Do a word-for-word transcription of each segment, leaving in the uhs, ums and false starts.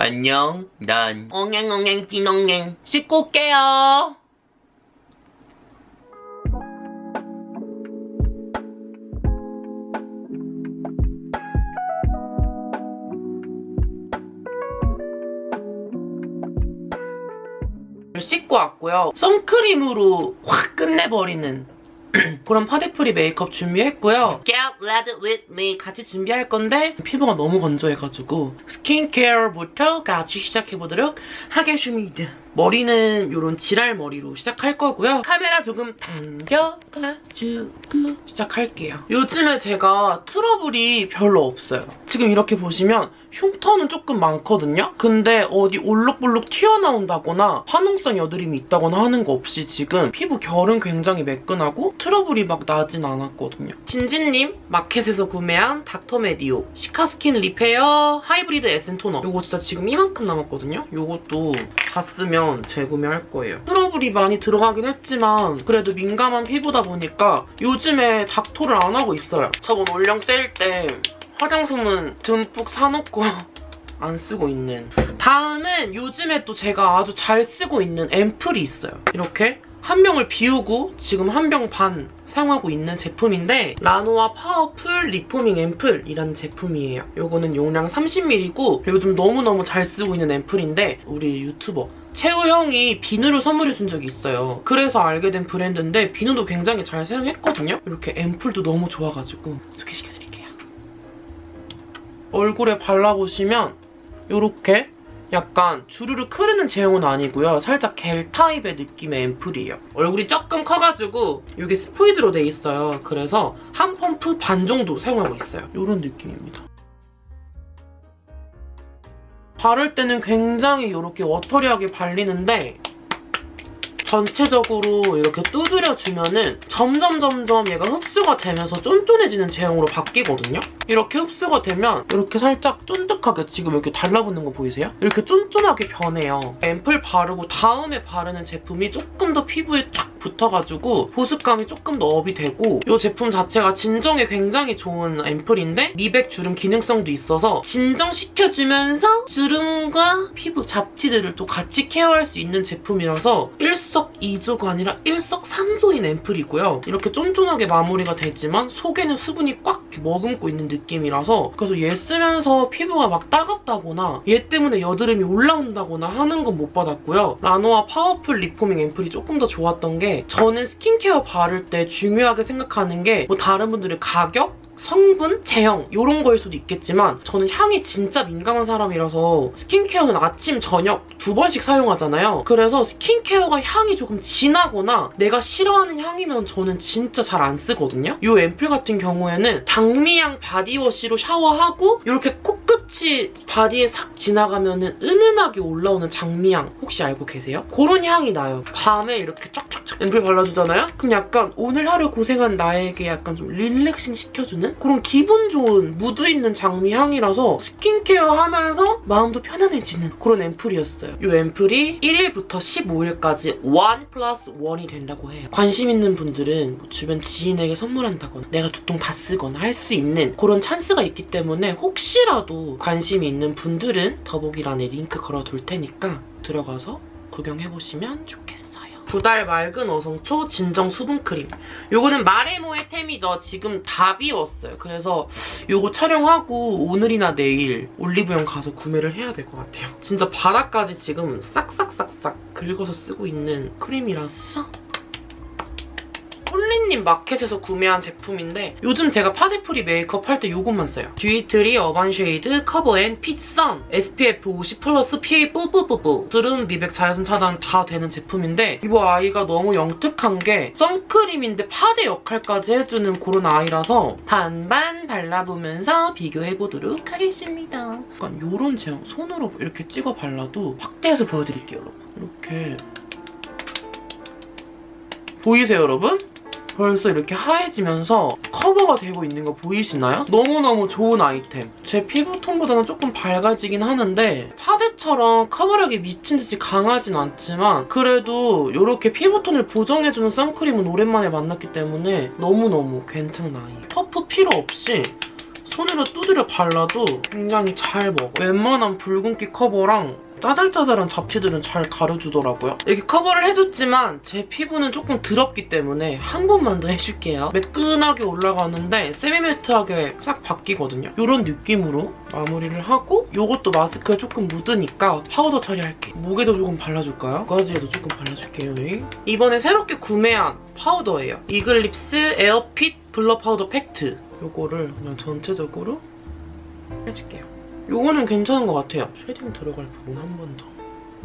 안녕, 난 엉앵엉앵 띠농앵 씻고 올게요. 씻고 왔고요. 선크림으로 확 끝내버리는 그런 파데프리 메이크업 준비했고요. Get ready with me 같이 준비할 건데 피부가 너무 건조해가지고 스킨케어부터 같이 시작해보도록 하겠습니다. 머리는 이런 지랄 머리로 시작할 거고요. 카메라 조금 당겨가지고 시작할게요. 요즘에 제가 트러블이 별로 없어요. 지금 이렇게 보시면 흉터는 조금 많거든요? 근데 어디 올록볼록 튀어나온다거나 화농성 여드름이 있다거나 하는 거 없이 지금 피부 결은 굉장히 매끈하고 트러블이 막 나진 않았거든요. 진진님 마켓에서 구매한 닥터메디오 시카스킨 리페어 하이브리드 에센 토너. 이거 진짜 지금 이만큼 남았거든요? 이것도 다 쓰면 재구매할 거예요. 트러블이 많이 들어가긴 했지만 그래도 민감한 피부다 보니까 요즘에 닥터를 안 하고 있어요. 저번 올영 세일 때 화장솜은 듬뿍 사놓고 안 쓰고 있는. 다음은 요즘에 또 제가 아주 잘 쓰고 있는 앰플이 있어요. 이렇게 한 병을 비우고 지금 한 병 반 사용하고 있는 제품인데 라노아 파워풀 리포밍 앰플이라는 제품이에요. 요거는 용량 삼십 밀리리터고 요즘 너무너무 잘 쓰고 있는 앰플인데 우리 유튜버 채우 형이 비누를 선물해준 적이 있어요. 그래서 알게 된 브랜드인데 비누도 굉장히 잘 사용했거든요. 이렇게 앰플도 너무 좋아가지고 소개시켜드릴게요. 얼굴에 발라보시면 이렇게 약간 주르륵 흐르는 제형은 아니고요. 살짝 겔 타입의 느낌의 앰플이에요. 얼굴이 조금 커가지고 이게 스포이드로 돼 있어요. 그래서 한 펌프 반 정도 사용하고 있어요. 이런 느낌입니다. 바를 때는 굉장히 이렇게 워터리하게 발리는데 전체적으로 이렇게 두드려주면은 점점 점점 얘가 흡수가 되면서 쫀쫀해지는 제형으로 바뀌거든요? 이렇게 흡수가 되면 이렇게 살짝 쫀득하게 지금 이렇게 달라붙는 거 보이세요? 이렇게 쫀쫀하게 변해요. 앰플 바르고 다음에 바르는 제품이 조금 더 피부에 쫙 붙어가지고 보습감이 조금 더 업이 되고 이 제품 자체가 진정에 굉장히 좋은 앰플인데 미백 주름 기능성도 있어서 진정시켜주면서 주름과 피부 잡티들을 또 같이 케어할 수 있는 제품이라서 일석이조가 아니라 일석삼조인 앰플이고요. 이렇게 쫀쫀하게 마무리가 되지만 속에는 수분이 꽉 머금고 있는 느낌이라서 그래서 얘 쓰면서 피부가 막 따갑다거나 얘 때문에 여드름이 올라온다거나 하는 건 못 받았고요. 라노아 파워풀 리포밍 앰플이 조금 더 좋았던 게 저는 스킨케어 바를 때 중요하게 생각하는 게 뭐 다른 분들의 가격? 성분? 제형 이런 거일 수도 있겠지만 저는 향이 진짜 민감한 사람이라서 스킨케어는 아침, 저녁 두 번씩 사용하잖아요. 그래서 스킨케어가 향이 조금 진하거나 내가 싫어하는 향이면 저는 진짜 잘 안 쓰거든요. 이 앰플 같은 경우에는 장미향 바디워시로 샤워하고 이렇게 코끝이 바디에 싹 지나가면 은은하게 올라오는 장미향 혹시 알고 계세요? 그런 향이 나요. 밤에 이렇게 쫙쫙쫙 앰플 발라주잖아요? 그럼 약간 오늘 하루 고생한 나에게 약간 좀 릴렉싱 시켜주는 그런 기분 좋은 무드 있는 장미 향이라서 스킨케어 하면서 마음도 편안해지는 그런 앰플이었어요. 이 앰플이 일일부터 십오일까지 일 플러스 일이 된다고 해요. 관심 있는 분들은 뭐 주변 지인에게 선물한다거나 내가 두 통 다 쓰거나 할 수 있는 그런 찬스가 있기 때문에 혹시라도 관심이 있는 분들은 더보기란에 링크 걸어둘 테니까 들어가서 구경해보시면 좋겠어요. 두 달 맑은 어성초 진정 수분크림. 요거는 마레모의 템이죠. 지금 다 비웠어요. 그래서 요거 촬영하고 오늘이나 내일 올리브영 가서 구매를 해야 될 것 같아요. 진짜 바닥까지 지금 싹싹싹싹 긁어서 쓰고 있는 크림이라서 홀리님 마켓에서 구매한 제품인데 요즘 제가 파데프리 메이크업 할 때 요것만 써요. 듀이트리 어반 쉐이드 커버 앤 핏선 에스피에프 오십 플러스 피에이 뿌뿌뿌뿌 주름 미백 자외선 차단 다 되는 제품인데 이 아이가 너무 영특한 게 선크림인데 파데 역할까지 해주는 그런 아이라서 반반 발라보면서 비교해보도록 하겠습니다. 약간 요런 제형 손으로 이렇게 찍어 발라도 확대해서 보여드릴게요, 여러분. 이렇게 보이세요, 여러분? 벌써 이렇게 하얘지면서 커버가 되고 있는 거 보이시나요? 너무너무 좋은 아이템. 제 피부톤보다는 조금 밝아지긴 하는데 파데처럼 커버력이 미친듯이 강하진 않지만 그래도 이렇게 피부톤을 보정해주는 선크림은 오랜만에 만났기 때문에 너무너무 괜찮은 아이예요. 터프 필요 없이 손으로 두드려 발라도 굉장히 잘 먹어요. 웬만한 붉은기 커버랑 짜잘짜잘한 잡티들은 잘 가려주더라고요. 이렇게 커버를 해줬지만 제 피부는 조금 더럽기 때문에 한 번만 더 해줄게요. 매끈하게 올라가는데 세미매트하게 싹 바뀌거든요. 이런 느낌으로 마무리를 하고 이것도 마스크에 조금 묻으니까 파우더 처리할게. 목에도 조금 발라줄까요? 가지에도 조금 발라줄게요. 이번에 새롭게 구매한 파우더예요. 이글립스 에어핏 블러 파우더 팩트. 이거를 그냥 전체적으로 해줄게요. 요거는 괜찮은 것 같아요. 쉐딩 들어갈 부분 한 번 더.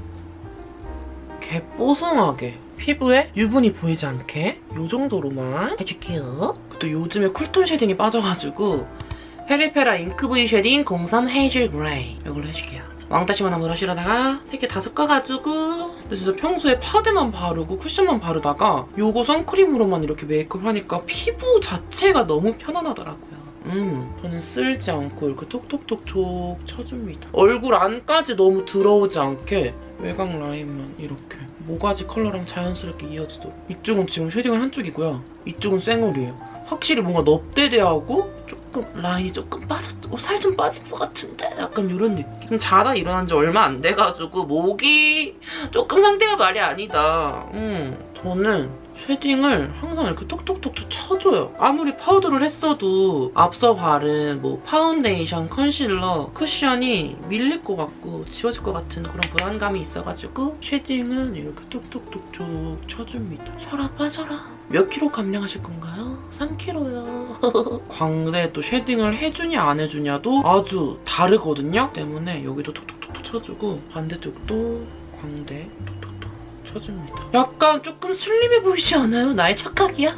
이렇게 뽀송하게 피부에 유분이 보이지 않게 요 정도로만 해줄게요. 또 요즘에 쿨톤 쉐딩이 빠져가지고 페리페라 잉크 브이 쉐딩 공삼 헤이즐 그레이 이걸로 해줄게요. 왕따시만한 브러쉬로다가 세 개 다 섞어가지고 근데 진짜 평소에 파데만 바르고 쿠션만 바르다가 요거 선크림으로만 이렇게 메이크업 하니까 피부 자체가 너무 편안하더라고요. 음, 저는 쓸지 않고 이렇게 톡톡톡톡 쳐줍니다. 얼굴 안까지 너무 들어오지 않게 외곽 라인만 이렇게 모가지 컬러랑 자연스럽게 이어지도록. 이쪽은 지금 쉐딩은 한쪽이고요. 이쪽은 생얼이에요. 확실히 뭔가 넙대대하고 조금 라인이 조금 빠졌고 살 좀 빠진 것 같은데 약간 이런 느낌. 자다 일어난 지 얼마 안 돼가지고 목이 조금 상태가 말이 아니다. 음, 저는 쉐딩을 항상 이렇게 톡톡톡톡 쳐줘요. 아무리 파우더를 했어도 앞서 바른 뭐 파운데이션, 컨실러, 쿠션이 밀릴 것 같고 지워질 것 같은 그런 불안감이 있어가지고 쉐딩은 이렇게 톡톡톡톡 쳐줍니다. 셔라 빠져라. 몇 킬로 감량하실 건가요? 삼 킬로요. 광대에 또 쉐딩을 해주냐 안 해주냐도 아주 다르거든요. 때문에 여기도 톡톡톡톡 쳐주고 반대쪽도 광대 톡톡톡 쳐줍니다. 약간 조금 슬림해 보이지 않아요? 나의 착각이야?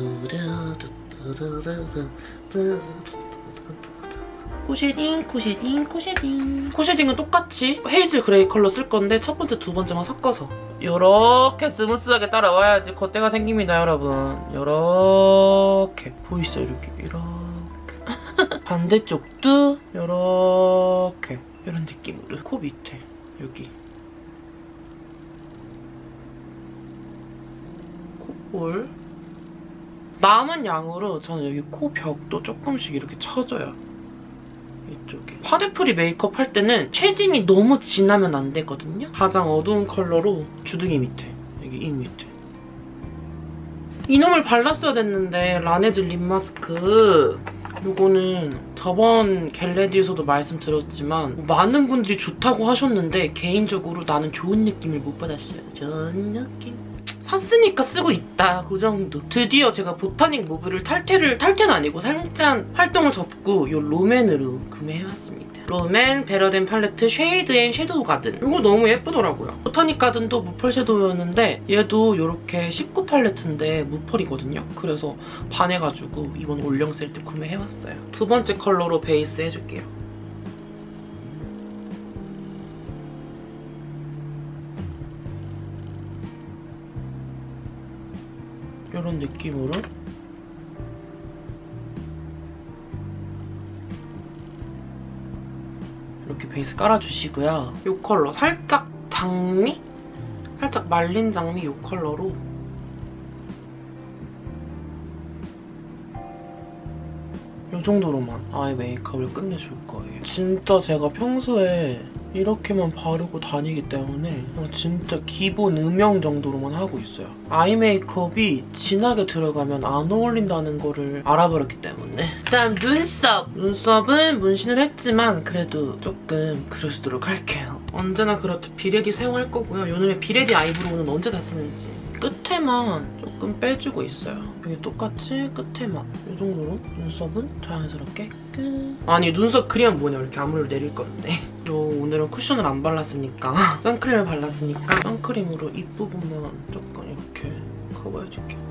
코쉐딩, 코쉐딩, 코쉐딩. 코쉐딩은 똑같이 헤이즐 그레이 컬러 쓸 건데 첫 번째, 두 번째만 섞어서 이렇게 스무스하게 따라와야지 콧대가 생깁니다, 여러분. 이렇게 보이시죠? 이렇게 이렇게 반대쪽도 이렇게 이런 느낌으로 코 밑에 여기 콧볼 남은 양으로 저는 여기 코 벽도 조금씩 이렇게 쳐줘요. 이쪽에. 파데프리 메이크업 할 때는 쉐딩이 너무 진하면 안 되거든요. 가장 어두운 컬러로 주둥이 밑에, 여기 입 밑에. 이놈을 발랐어야 됐는데 라네즈 립 마스크. 요거는 저번 겟레디에서도 말씀드렸지만 많은 분들이 좋다고 하셨는데 개인적으로 나는 좋은 느낌을 못 받았어요. 좋은 느낌? 샀으니까 쓰고 있다, 그 정도. 드디어 제가 보타닉 무브를 탈퇴를, 탈퇴는 아니고 살짝 활동을 접고 이 롬앤으로 구매해왔습니다. 롬앤 베러덴 팔레트 쉐이드 앤 섀도우 가든. 이거 너무 예쁘더라고요. 보타닉 가든도 무펄 섀도우였는데 얘도 이렇게 십구 팔레트인데 무펄이거든요. 그래서 반해가지고 이번 올영 세일 때 구매해왔어요. 두 번째 컬러로 베이스 해줄게요. 이런 느낌으로 이렇게 베이스 깔아주시고요. 이 컬러 살짝 장미? 살짝 말린 장미 이 컬러로 이 정도로만 아이 메이크업을 끝내줄 거예요. 진짜 제가 평소에 이렇게만 바르고 다니기 때문에 진짜 기본 음영 정도로만 하고 있어요. 아이 메이크업이 진하게 들어가면 안 어울린다는 거를 알아버렸기 때문에. 그다음 눈썹! 눈썹은 문신을 했지만 그래도 조금 그려주도록 할게요. 언제나 그렇듯 비레디 사용할 거고요. 요즘에 비레디 아이브로우는 언제 다 쓰는지. 끝에만 조금 빼주고 있어요. 여기 똑같이 끝에만. 이 정도로 눈썹은 자연스럽게 끝. 아니 눈썹 그리면 뭐냐, 이렇게 앞머리를 내릴 건데. 요 오늘은 쿠션을 안 발랐으니까 선크림을 발랐으니까 선크림으로 입부분만 조금 이렇게 커버해줄게요.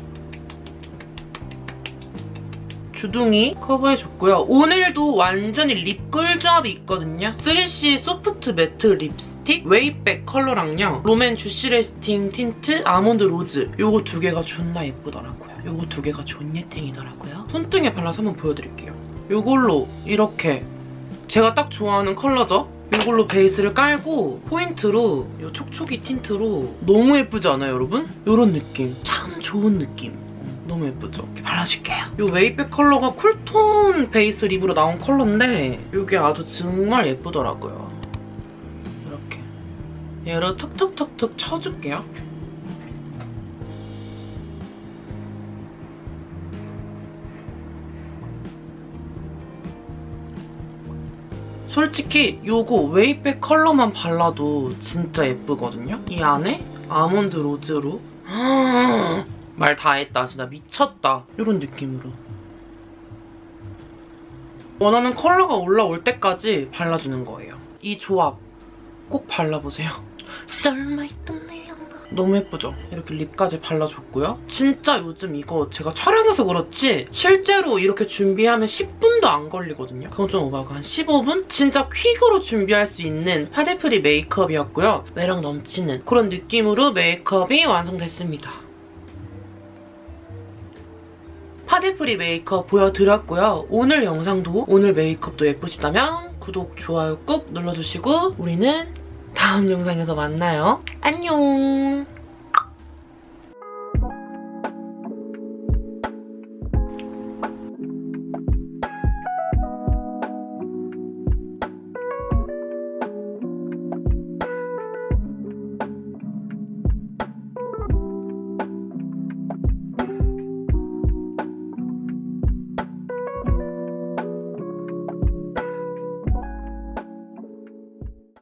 주둥이 커버해줬고요. 오늘도 완전히 립 꿀조합이 있거든요. 쓰리씨 소프트 매트 립스틱 웨이백 컬러랑요. 롬앤 주시 레스팅 틴트 아몬드 로즈. 요거 두 개가 존나 예쁘더라고요. 요거 두 개가 존예탱이더라고요. 손등에 발라서 한번 보여드릴게요. 요걸로 이렇게 제가 딱 좋아하는 컬러죠? 이걸로 베이스를 깔고 포인트로 이 촉촉이 틴트로 너무 예쁘지 않아요, 여러분? 이런 느낌. 참 좋은 느낌. 너무 예쁘죠? 이렇게 발라줄게요. 이 웨이백 컬러가 쿨톤 베이스 립으로 나온 컬러인데 이게 아주 정말 예쁘더라고요. 이렇게 얘를 톡톡톡톡 쳐줄게요. 솔직히 요거 웨이백 컬러만 발라도 진짜 예쁘거든요? 이 안에 아몬드 로즈로 말 다 했다. 진짜 미쳤다. 이런 느낌으로. 원하는 컬러가 올라올 때까지 발라주는 거예요. 이 조합 꼭 발라보세요. 너무 예쁘죠? 이렇게 립까지 발라줬고요. 진짜 요즘 이거 제가 촬영해서 그렇지 실제로 이렇게 준비하면 십 분도 안 걸리거든요. 그건 좀 오바고 한 십오 분? 진짜 퀵으로 준비할 수 있는 파데프리 메이크업이었고요. 매력 넘치는 그런 느낌으로 메이크업이 완성됐습니다. 파데프리 메이크업 보여드렸고요. 오늘 영상도 오늘 메이크업도 예쁘시다면 구독, 좋아요 꾹 눌러주시고 우리는 다음 영상에서 만나요. 안녕.